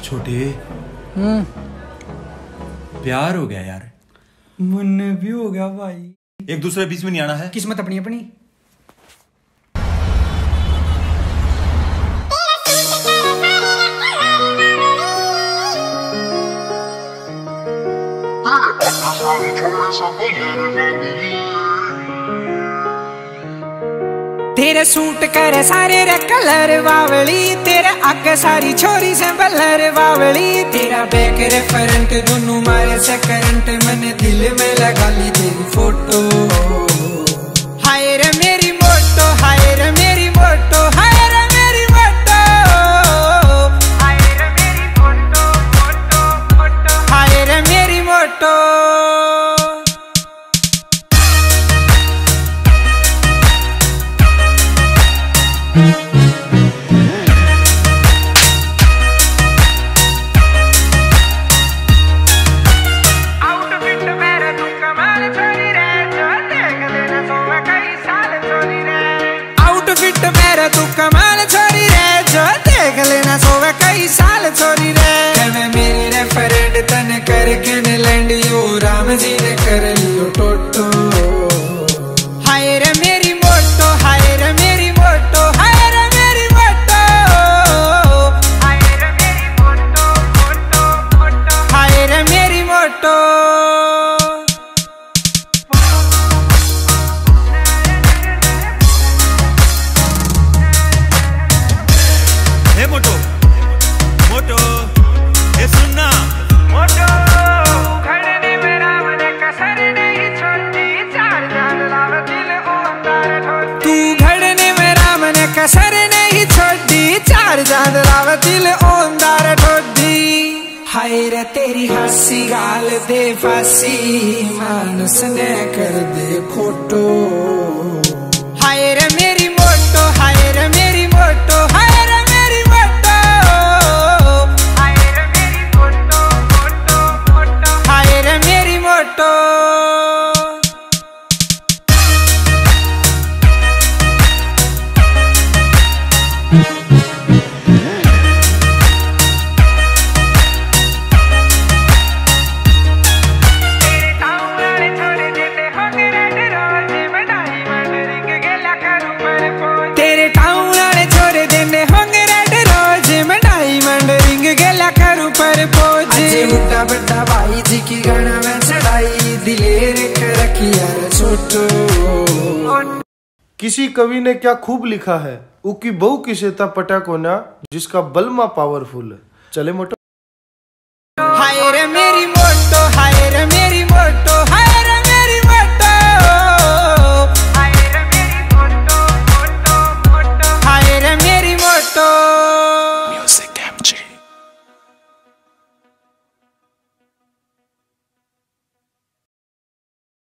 छोटे प्यार हो गया यार। मन भी हो गया भाई। एक दूसरे बीच में नहीं आना है। किस्मत अपनी अपनी। तेरे सूट करे सारे रे कलर बावली, तेरे आगे सारी छोरी से बलर बावली, तेरा बैक रे फ्रंट दोनों मारे से करंट, मैंने दिल में लगा ली तेरी फोटो। हाय रे मेरी मोटो, हाय रे मेरी मोटो, हाय रे मेरी मोटो, हाय रे मेरी मोटो, मोटो मोटो, हाय रे मेरी मोटो। तू कमाल छोरी रे, जो देख लेना सोवे कई साल छोरी रे। मैं मेरी रे फ्रेंड तने करके ने लैंड यो राम जी ने कर लियो टोटो। हाय रे मेरी मोटो, हाय रे मेरी मोटो, हाय रे मेरी मोटो, हाय रे मेरी मोटो, मोटो मोटो, हाय रे मेरी मोटो। मोटो मोटो ये सुनना मोटो, घड़ने में राम ने कसर नहीं छोड़ी, चार चांद लावे दिल ओंदार ठोडी। तू घड़ने में राम ने कसर नहीं छोड़ी, चार चांद लावे दिल ओंदार ठोडी। हाय रे तेरी हंसी गाल दे फांसी, मानस ने कर दे खोटो। हाय रे मेरी मोटो, हाय रे मेरी मोटो, हाय रे मेरी मोटो, हाय रे मेरी मोटो, मोटो मोटो, हाय रे मेरी मोटो। तेरे टाउन वाले छोरे देने होंगे रेड रोज, मैं डायमंड रिंग गेला करूं पर पोज। अजे मुद्दा बड़ा भाई जी की गाना में चढ़ाई, दिलेर कर रखी यार छोटो। किसी कवि ने क्या खूब लिखा है, उकी बहू की सेता पटा कोना, जिसका बलमा पावरफुल है। चले मोटो।